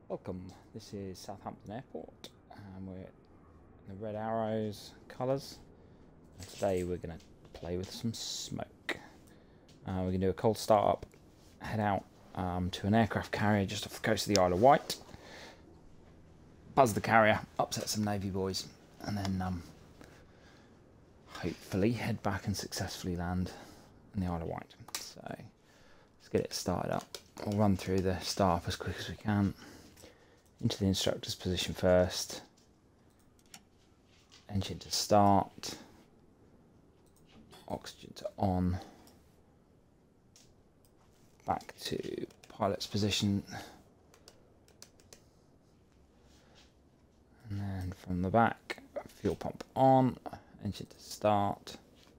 Welcome, this is Southampton Airport and we're in the red arrows colours. And today we're going to play with some smoke. We're going to do a cold start up, head out to an aircraft carrier just off the coast of the Isle of Wight, buzz the carrier, upset some Navy boys, and then hopefully head back and successfully land in the Isle of Wight. So let's get it started up. We'll run through the start up as quick as we can. Into the instructor's position first, engine to start, oxygen to on, back to pilot's position, and then from the back, fuel pump on, engine to start.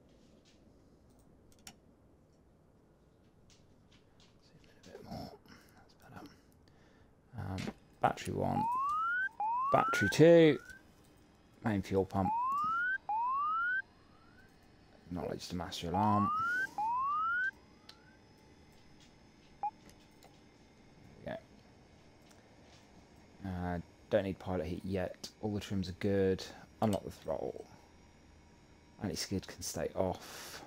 See a bit more, that's better. Battery 1, battery 2, main fuel pump, acknowledge the master alarm. There we go. Don't need pilot heat yet, all the trims are good. Unlock the throttle, anti-skid can stay off,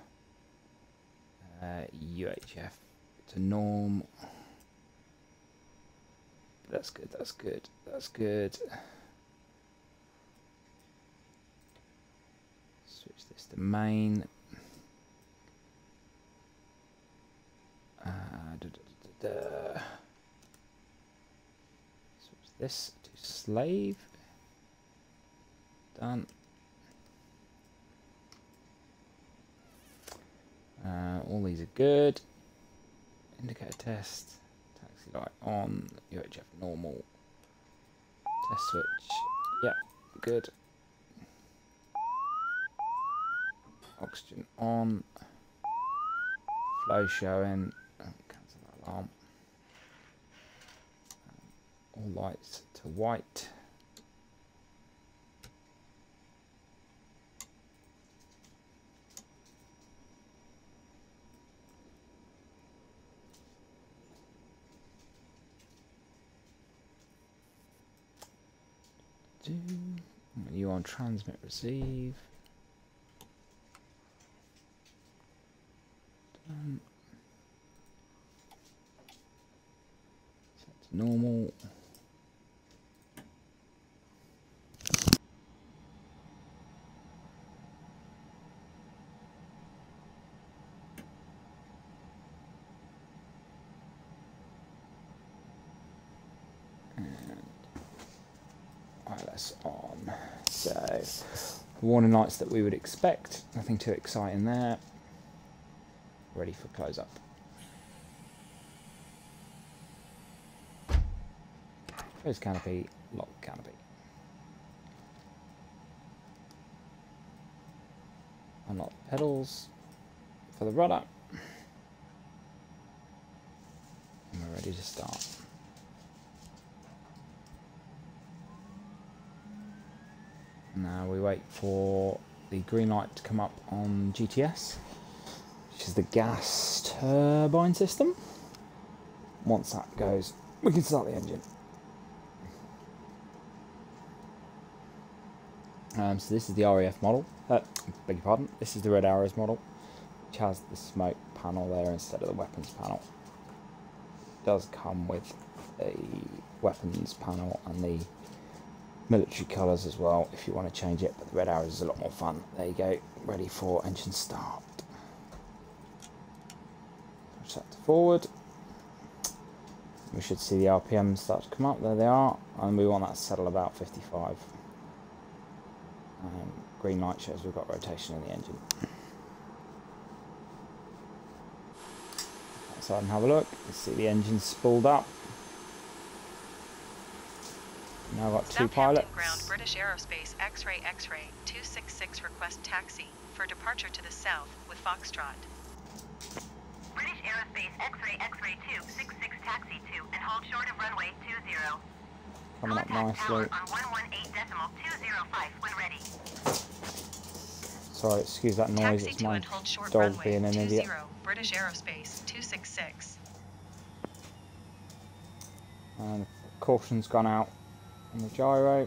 UHF to norm. That's good, that's good, that's good. Switch this to main. Switch this to slave. Done. All these are good. Indicator test. Light on, UHF normal, test switch, yep, good. Oxygen on, flow showing, cancel that alarm. All lights to white. You on transmit receive. Done. Set to normal. Wireless on. So the warning lights that we would expect, nothing too exciting there. Ready for close up. Close canopy, lock canopy. Unlock pedals for the rudder. And we're ready to start. Now we wait for the green light to come up on GTS, which is the gas turbine system. Once that goes, we can start the engine. So this is the RAF model, beg your pardon, this is the Red Arrows model, which has the smoke panel there instead of the weapons panel. It does come with a weapons panel and the military colours as well if you want to change it, but the Red Arrows is a lot more fun. There you go, ready for engine start. Push that to forward. We should see the RPM start to come up, there they are, and we want that to settle about 55. Green light shows we've got rotation in the engine. Outside and have a look, you see the engine spooled up. Now I've got two pilots. Ground, British Aerospace, X-ray 266 request taxi for departure to the south with Foxtrot. British Aerospace, X-ray 266 taxi to and hold short of runway 20. Coming up Contact nicely. tower on 118.205 when ready. Sorry, excuse that noise, Taxi it's to my and hold short dog runway being an 20, idiot. British Aerospace 266. And caution's gone out on the gyro.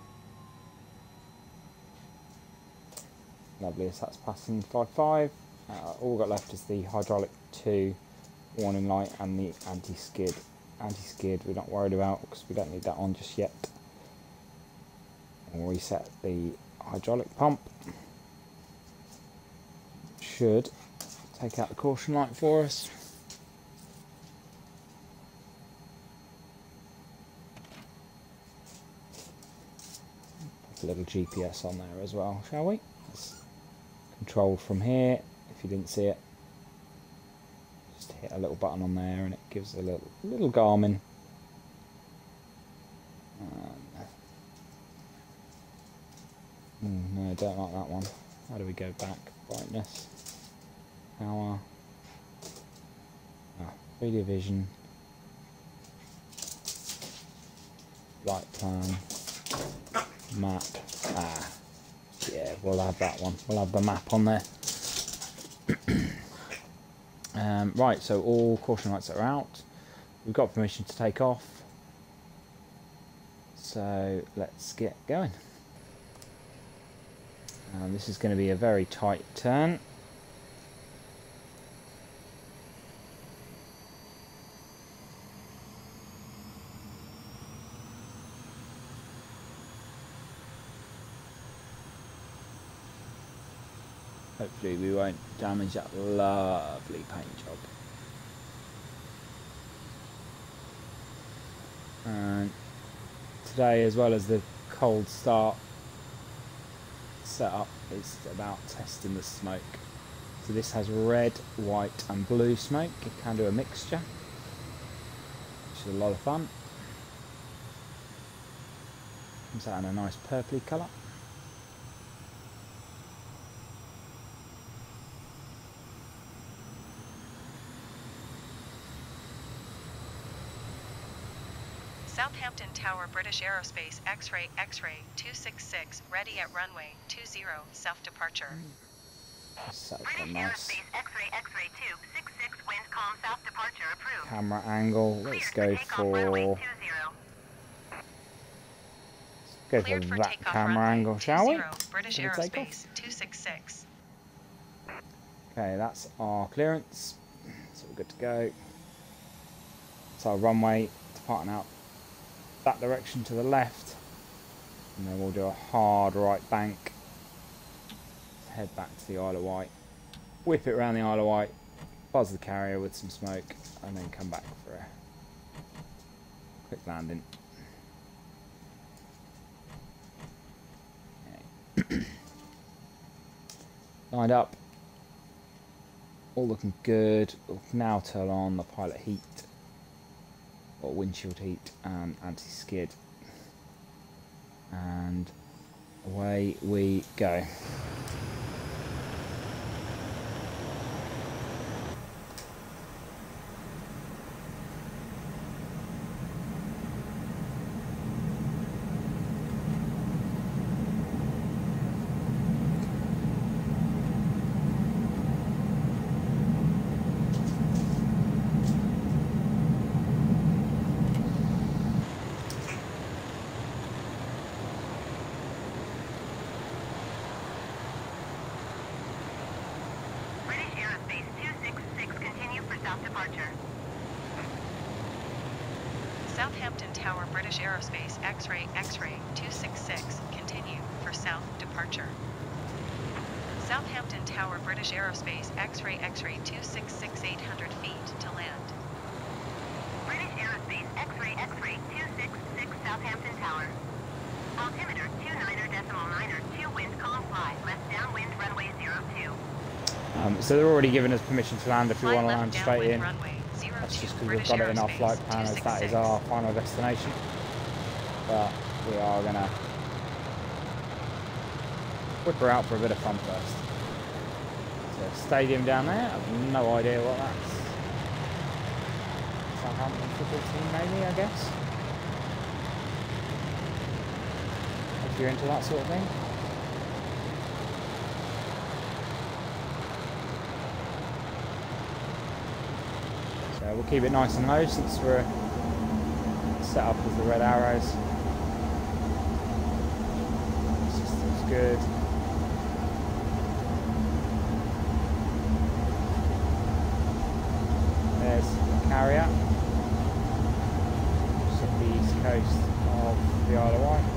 Lovely, as that's passing 5.5. All we've got left is the hydraulic 2 warning light and the anti-skid. Anti-skid we're not worried about because we don't need that on just yet. We'll reset the hydraulic pump. Should take out the caution light for us. Put a little GPS on there as well, shall we? It's controlled from here, if you didn't see it. Just hit a little button on there and it gives a little Garmin. No, I don't like that one. How do we go back? Brightness. Power. Radio vision. Light plan. Map. Yeah, we'll have that one. We'll have the map on there. Right, so all caution lights are out. We've got permission to take off. So let's get going. This is going to be a very tight turn. Hopefully we won't damage that lovely paint job. And today, as well as the cold start setup, is about testing the smoke. So this has red, white and blue smoke. It can do a mixture, which is a lot of fun. Comes out in a nice purpley colour. Southampton Tower, British Aerospace, X-ray, X-ray, 266, ready at runway 20, south departure. So British nice. Aerospace, X-ray, X-ray 266, wind calm, south departure approved. Camera angle. Let's go for that camera angle, shall we? British Aerospace, 266. Okay, that's our clearance. So we're good to go. So our runway departing out that direction to the left, and then we'll do a hard right bank, head back to the Isle of Wight, whip it around the Isle of Wight, buzz the carrier with some smoke, and then come back for a quick landing. Okay. Lined up, all looking good. We'll now turn on the pilot heat, or windshield heat and anti-skid, and away we go. Departure. Southampton Tower, British Aerospace, X-ray, X-ray, 266, continue for south departure. Southampton Tower, British Aerospace, X-ray, X-ray, 266, 800 feet to land. British Aerospace, X-ray, X-ray, 266, Southampton Tower. Altimeter 29.9, 2 wind calm fly, left downwind runway 02. So they're already giving us permission to land if we Fly want to left land straight in. runway 02, That's just because we've British got it in our Aerospace, flight plan as that is 266. our final destination. But we are going to whip her out for a bit of fun first. So stadium down there, I've no idea what that's. Southampton football team maybe, I guess. If you're into that sort of thing. So we'll keep it nice and low since we're set up as the red arrows. System's good. There's the carrier, just off the east coast of the Isle of Wight.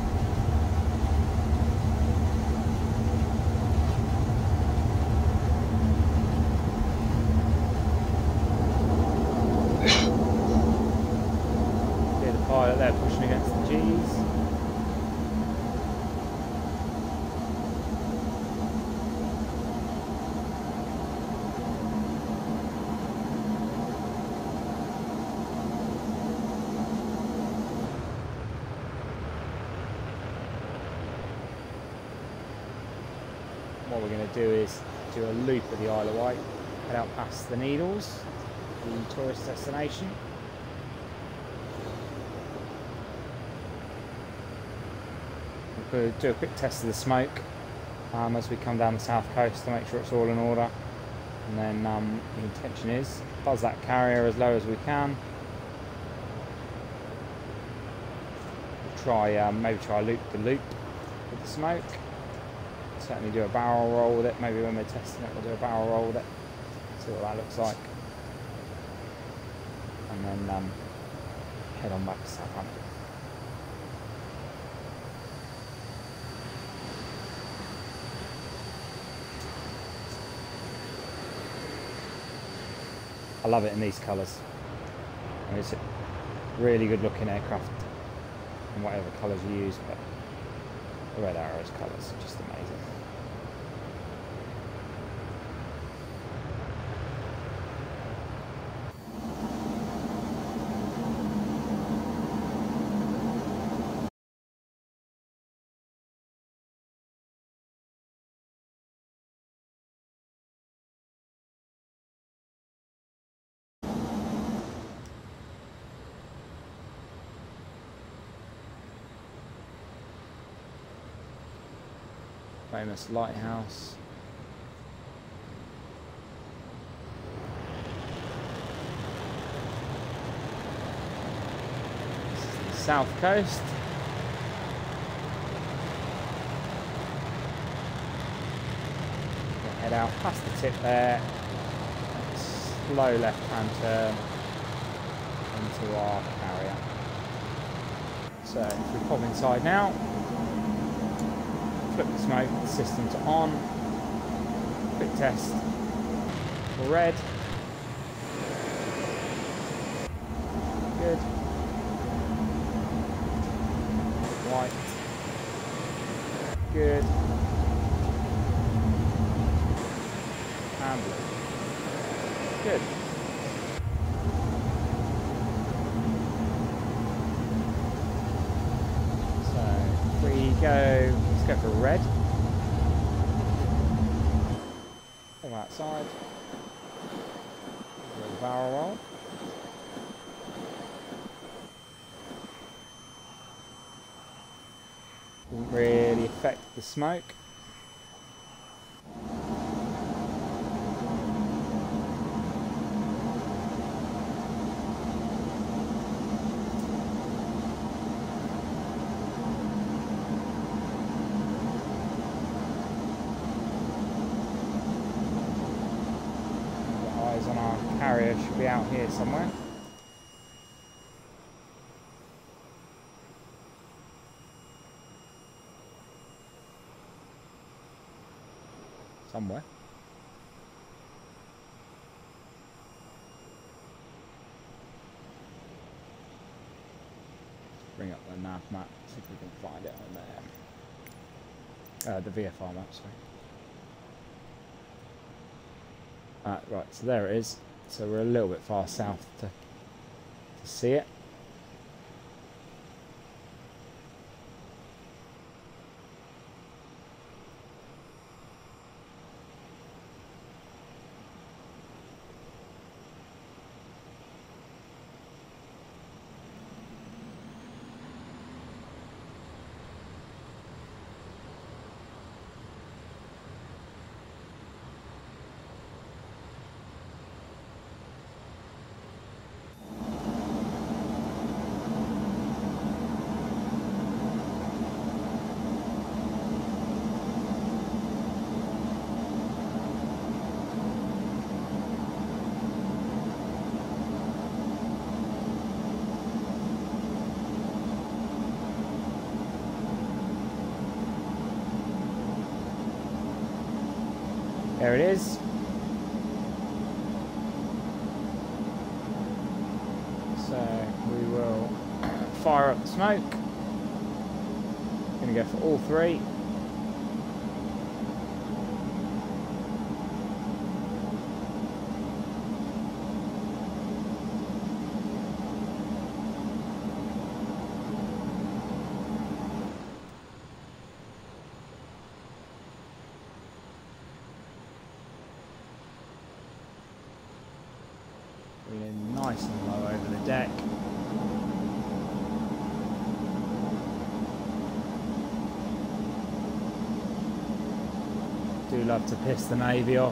See the pilot there pushing against the G's. What we're going to do is do a loop of the Isle of Wight, head out past the Needles, the tourist destination. We'll do a quick test of the smoke as we come down the south coast to make sure it's all in order. And then the intention is buzz that carrier as low as we can. We'll try maybe try loop the loop with the smoke. Certainly do a barrel roll with it. Maybe when we're testing it, we'll do a barrel roll with it. See what that looks like. And then head on back to Southampton. I love it in these colours. I mean, it's a really good looking aircraft in whatever colours you use, but the Red Arrow's colours are just amazing. Famous lighthouse. This is the south coast. We'll head out past the tip there. Slow left-hand turn into our carrier. So if we pop inside now. Flip the smoke, the system's on. Quick test for red. Good. White. Good. And blue. Good. So if we go, let's go for red. From outside. A little barrel roll. Didn't really affect the smoke. Eyes on our carrier, should be out here somewhere. Somewhere. Let's bring up the nav map, see if we can find it on there. The VFR map, sorry. Right, so there it is. So we're a little bit far south to see it. There it is. So we will fire up the smoke. Going to go for all three. Feeling nice and low over the deck. Do love to piss the Navy off.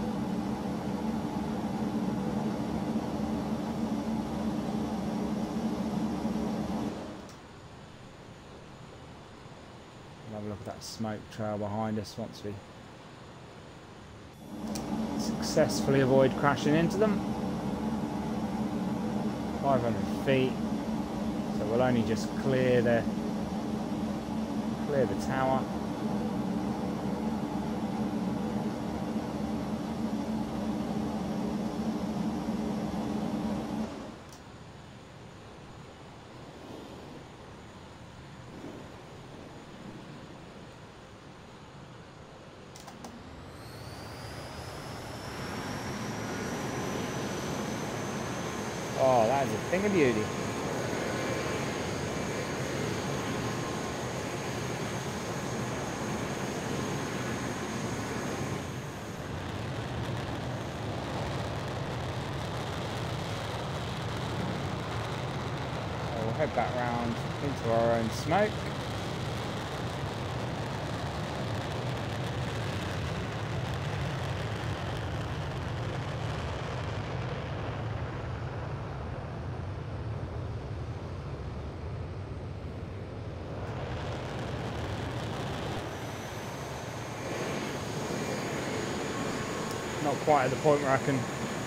We'll have a look at that smoke trail behind us once we successfully avoid crashing into them. 500 feet, so we'll only just clear the tower. Oh, that is a thing of beauty. So we'll head back round into our own smoke. Not quite at the point where I can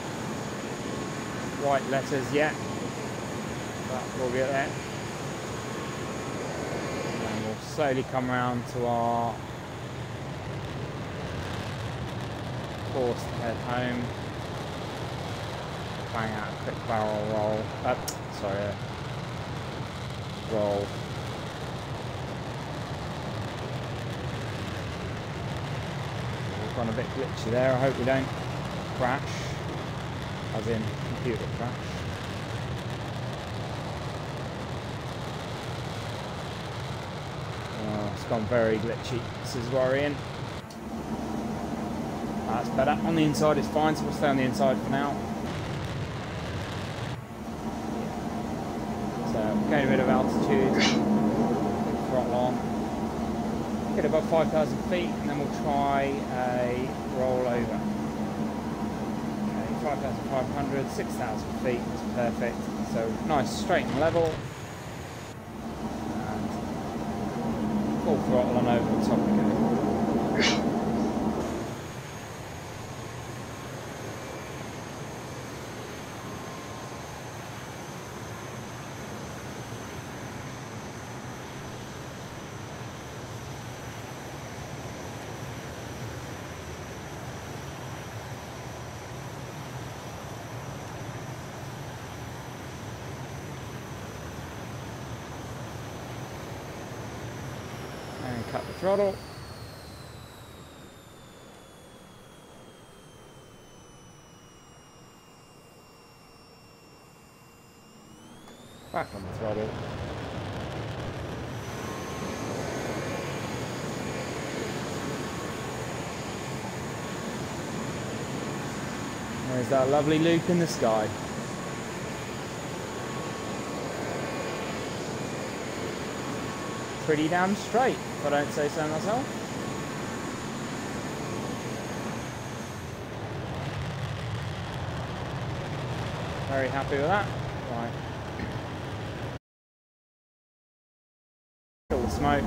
write letters yet, but we'll get there. And we'll slowly come round to our course to head home. Bang out a quick barrel roll. Roll. Gone a bit glitchy there. I hope we don't crash, as in computer crash. Oh, it's gone very glitchy. This is worrying. That's better. On the inside it's fine, so we'll stay on the inside for now. So gain a bit of altitude. Throttle on. Get above 5,000 feet and then we'll try a roll over. Okay, 5,500, 6,000 feet is perfect. So nice, straight and level. And full throttle on over the top we go. And cut the throttle. Back on the throttle. There's that lovely loop in the sky. Pretty damn straight, if I don't say so myself. Very happy with that. Right. Kill the smoke.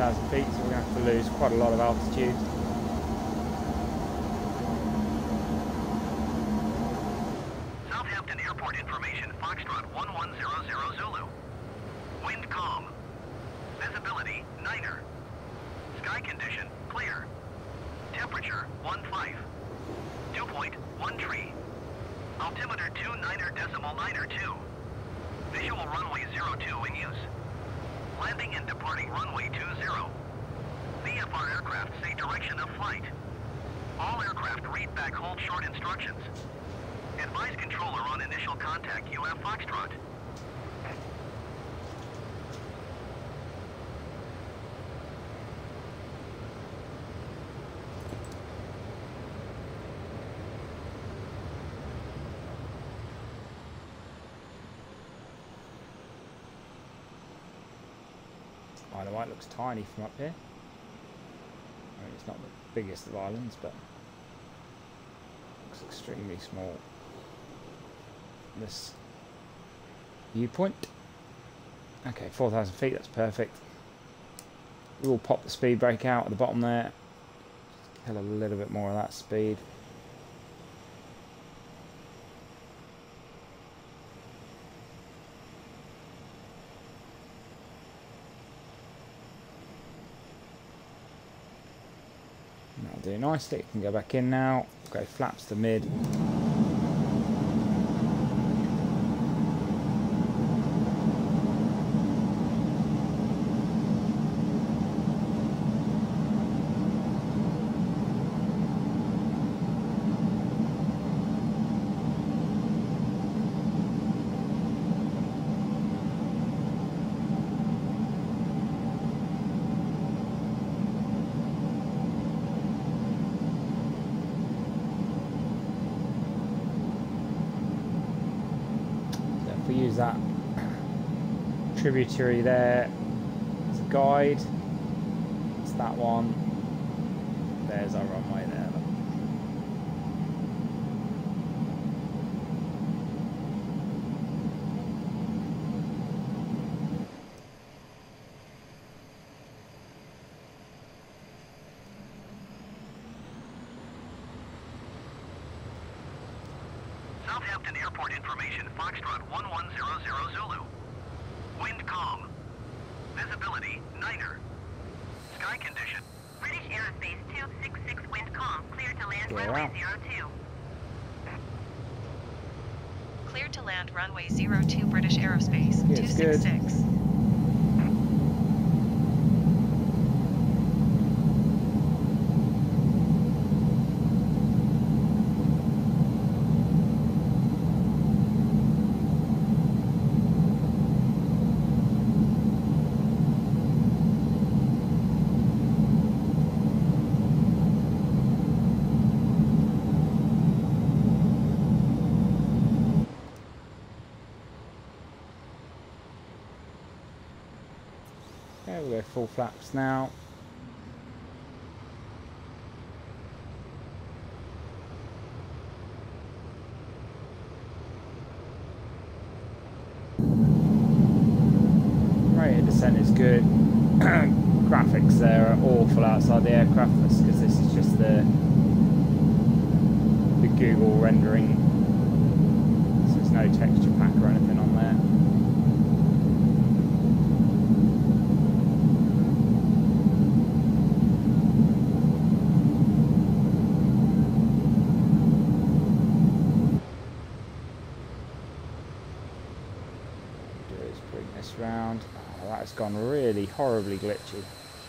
3,000 feet, so we're going to have to lose quite a lot of altitude. Southampton Airport information, Foxtrot 1100 Zulu. Wind calm. Visibility, niner. Sky condition, clear. Temperature, 15. Dew point, 1 tree. Altimeter 29.92. Visual runway 02 in use. Landing and departing runway 20. VFR aircraft say direction of flight. All aircraft read back hold short instructions. Advise controller on initial contact UF Foxtrot. Isle of Wight looks tiny from up here. I mean, it's not the biggest of islands, but looks extremely small. This viewpoint. Okay, 4,000 feet, that's perfect. We will pop the speed brake out at the bottom there. Kill a little bit more of that speed. That'll do nicely. It can go back in now. Go flaps to mid. Use that tributary there as a guide. It's that one. There's our runway there. Southampton Airport information, Foxtrot 1100 Zulu. Wind calm. Visibility, niner. Sky condition. British Aerospace 266 wind calm. Clear to land Yeah. runway 02. Clear to land runway 02 British Aerospace, Yeah, it's good. 266. Okay, we'll go full flaps now. Rate of descent is good. Graphics there are awful outside the aircraft because this is just the Google rendering. So there's no texture pack or anything on there. Bring this round. Oh, that has gone really horribly glitchy.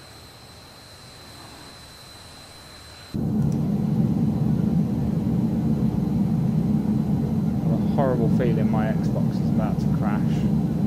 I have a horrible feeling my Xbox is about to crash.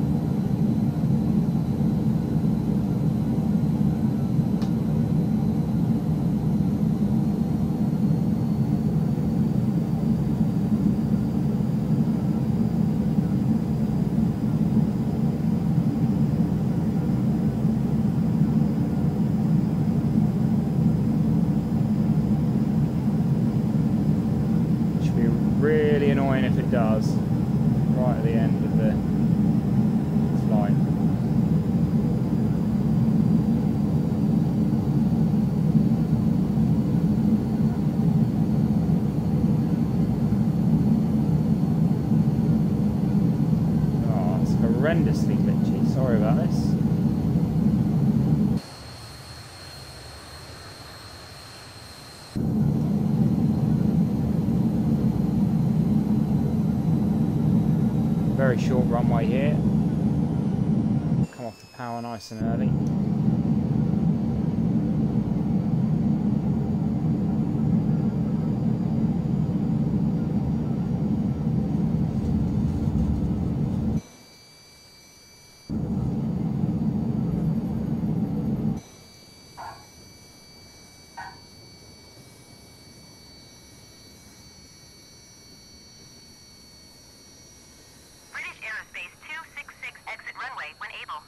Really annoying if it does, right at the end of the flight. horrendously glitchy. Sorry about this. Very short runway here. Come off the power nice and early. British Aerospace 266, exit runway when able.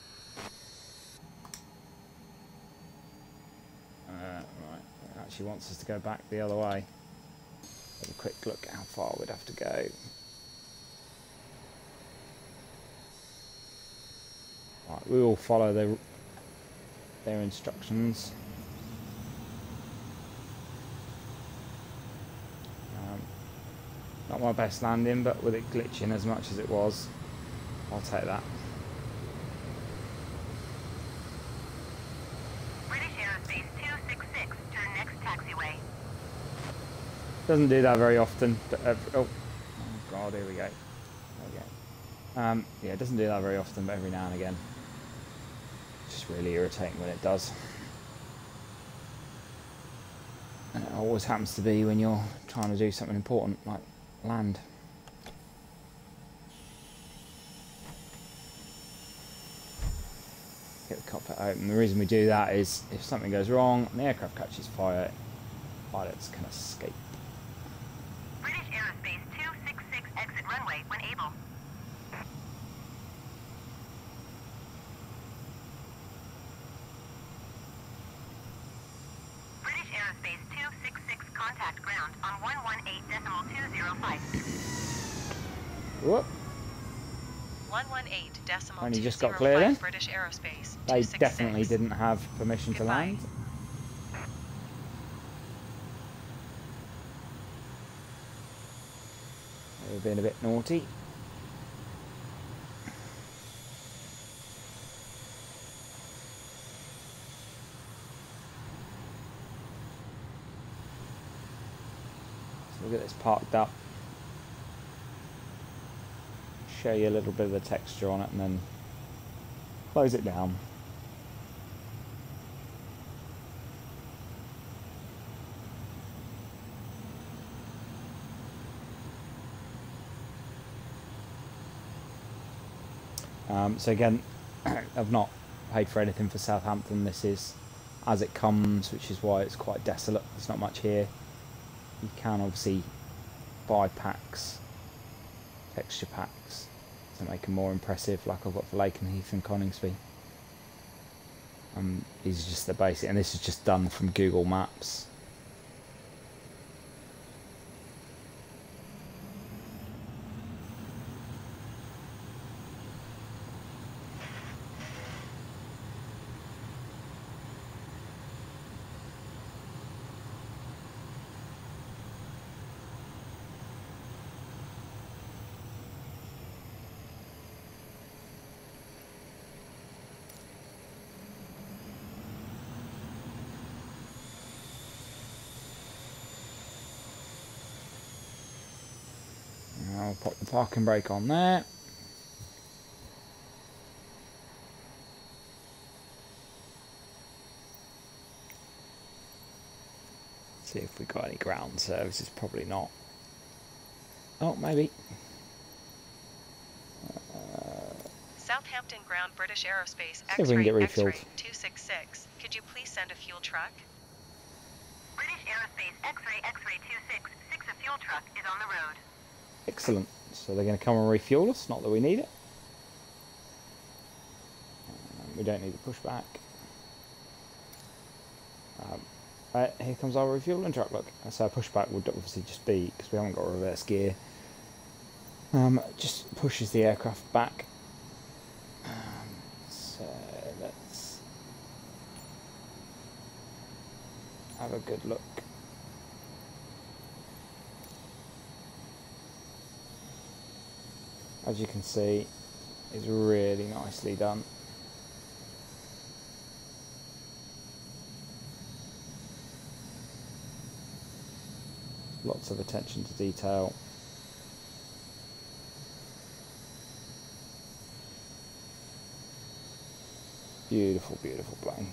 Right, it actually wants us to go back the other way. Have a quick look how far we'd have to go. Right, we will follow their instructions. Not my best landing, but with it glitching as much as it was, I'll take that. British Aerospace 266, turn next taxiway. Doesn't do that very often, but oh god, here we go. There we go. Yeah, it doesn't do that very often, but every now and again, it's just really irritating when it does. And it always happens to be when you're trying to do something important like land. Get the cockpit open. The reason we do that is if something goes wrong and the aircraft catches fire, pilots can escape. British Aerospace 266, exit runway when able. British Aerospace 266, contact ground on 118.205. Whoop. 118.205 Only just got clear then. British Aerospace They 266. definitely didn't have permission to Goodbye. land. They were being a bit naughty. So we'll get this parked up. Show you a little bit of the texture on it and then close it down. So again, I've not paid for anything for Southampton. This is as it comes, which is why it's quite desolate. There's not much here. You can obviously buy packs, texture packs, to make them more impressive, like I've got for Lakenheath and Coningsby. These are just the basic, and this is just done from Google Maps. I'll pop the parking brake on there. See if we got any ground services. Probably not. Oh, maybe. Southampton ground British Aerospace See if we can get X-ray refueled. X-ray 266. Could you please send a fuel truck? British Aerospace X-ray 266, a fuel truck is on the road. Excellent. So they're going to come and refuel us. Not that we need it. We don't need the pushback. Here comes our refueling truck. Look, so our pushback would obviously just be, because we haven't got reverse gear, just pushes the aircraft back. So let's have a good look. As you can see, is really nicely done. Lots of attention to detail. Beautiful, beautiful plane.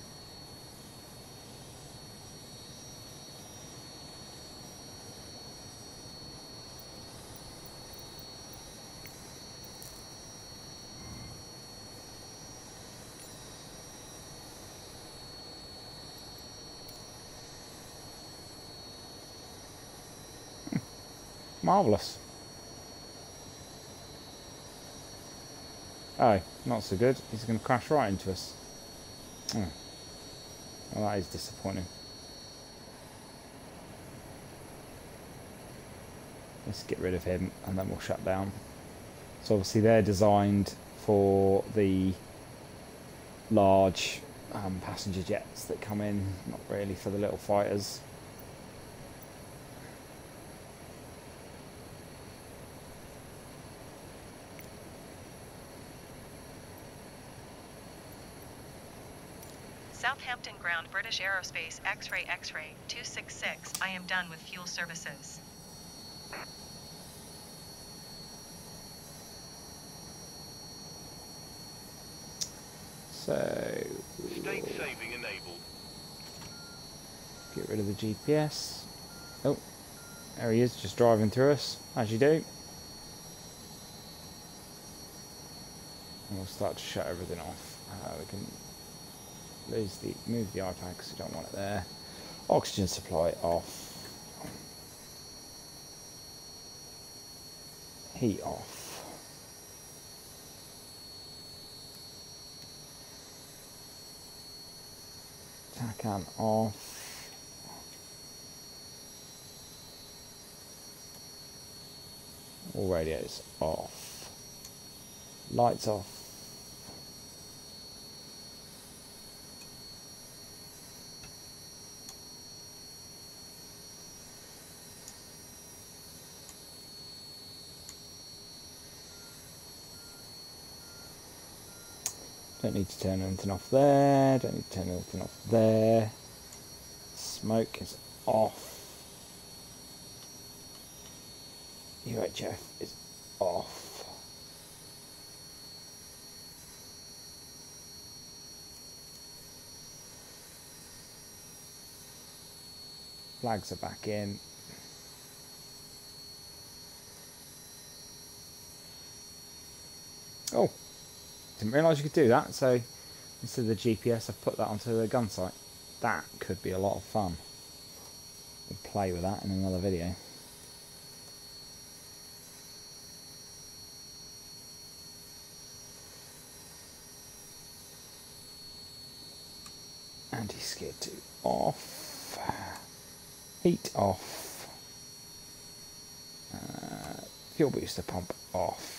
Marvellous. Oh, not so good. He's going to crash right into us. Oh. Well, that is disappointing. Let's get rid of him and then we'll shut down. So obviously they're designed for the large passenger jets that come in, not really for the little fighters. Southampton ground British Aerospace X-ray 266. I am done with fuel services. So State saving enabled. get rid of the GPS. Oh, there he is, just driving through us, as you do. And we'll start to shut everything off. We can move the iPad because we don't want it there. Oxygen supply off. Heat off. TACAN off. All radios off. Lights off. Don't need to turn anything off there, don't need to turn anything off there. Smoke is off. UHF is off. Flags are back in. Oh! Didn't realise you could do that, so instead of the GPS I've put that onto the gun sight. That could be a lot of fun. We'll play with that in another video. Anti-skid to off. Heat off. Fuel booster pump off.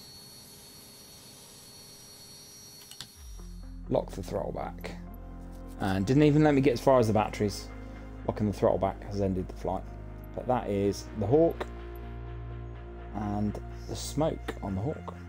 Lock the throttle back. And didn't even let me get as far as the batteries. Locking the throttle back has ended the flight. But that is the Hawk and the smoke on the Hawk.